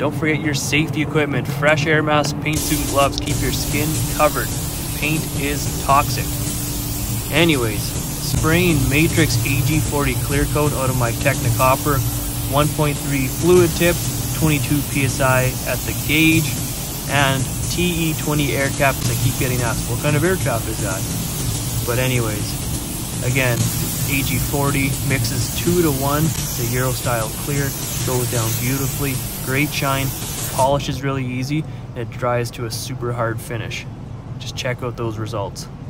Don't forget your safety equipment, fresh air mask, paint suit, and gloves. Keep your skin covered. Paint is toxic. Anyways, spraying Matrix AG40 clear coat out of my Technicopper, 1.3 fluid tip, 22 psi at the gauge, and TE20 air cap, because I keep getting asked, what kind of air cap is that? But anyways, again, AG40 mixes 2 to 1, the Euro style clear, goes down beautifully, great shine, polish is really easy, and it dries to a super hard finish. Just check out those results.